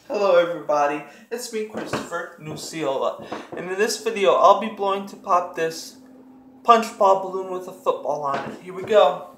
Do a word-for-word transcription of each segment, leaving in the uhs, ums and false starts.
Hello everybody, it's me Christopher Nuciola, and in this video I'll be blowing to pop this punch ball balloon with a football on it. Here we go.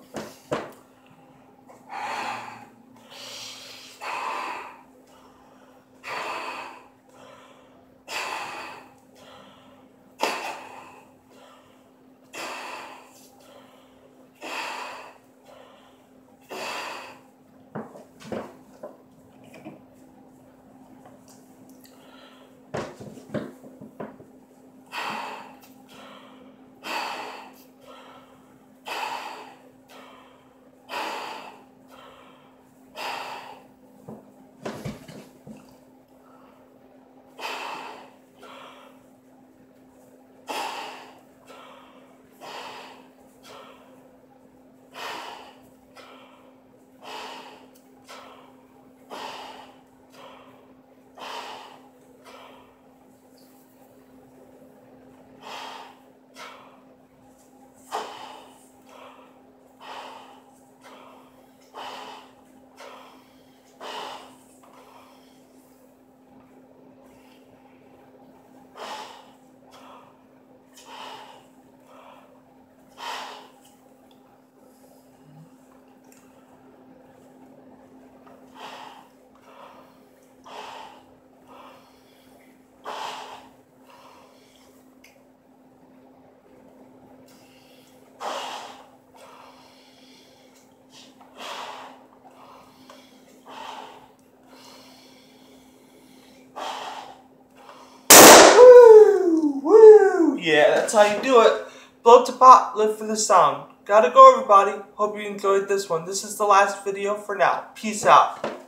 Yeah, that's how you do it. Blow to pop, live for the sound. Gotta go everybody. Hope you enjoyed this one. This is the last video for now. Peace out.